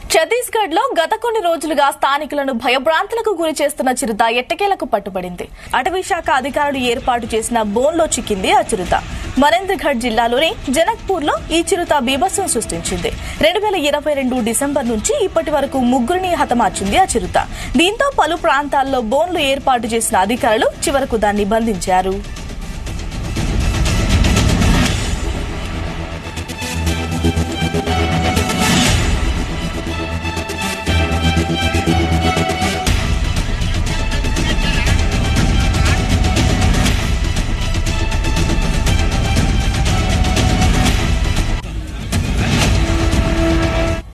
ఛత్తీస్గఢ్ లో గత కొన్ని రోజులుగా స్థానికులను భయభ్రాంతులకు గురి చేస్తున్న చిరుత ఎట్టకేలకు పట్టుబడింది. అటవీ శాఖ అధికారులు ఏర్పాటు చేసిన బోన్లో చిక్కింది ఆ చిరుత. మరేంద్రఘడ్ జిల్లాలోని జనక్పూర్ లో ఈ చిరుత బీభత్సం సృష్టించింది. 2022 డిసెంబర్ నుంచి ఇప్పటి వరకు ముగ్గురిని హతమార్చింది ఆ చిరుత. దీంతో పలు ప్రాంతాల్లో బోన్లు ఏర్పాటు చేసిన అధికారులు చివరకు దాన్ని బంధించారు.